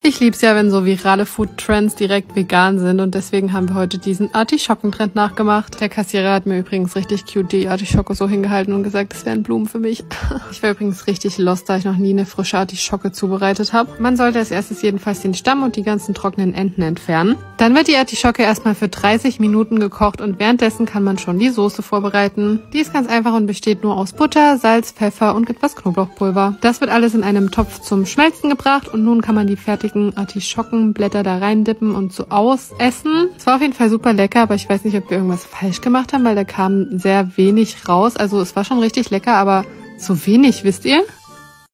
Ich lieb's ja, wenn so virale Food-Trends direkt vegan sind und deswegen haben wir heute diesen Artischockentrend nachgemacht. Der Kassierer hat mir übrigens richtig cute die Artischocke so hingehalten und gesagt, das wären Blumen für mich. Ich war übrigens richtig lost, da ich noch nie eine frische Artischocke zubereitet habe. Man sollte als erstes jedenfalls den Stamm und die ganzen trockenen Enden entfernen. Dann wird die Artischocke erstmal für 30 Minuten gekocht und währenddessen kann man schon die Soße vorbereiten. Die ist ganz einfach und besteht nur aus Butter, Salz, Pfeffer und etwas Knoblauchpulver. Das wird alles in einem Topf zum Schmelzen gebracht und nun kann man die fertigen Artischockenblätter da rein dippen und so ausessen. Es war auf jeden Fall super lecker, aber ich weiß nicht, ob wir irgendwas falsch gemacht haben, weil da kam sehr wenig raus. Also es war schon richtig lecker, aber so wenig, wisst ihr?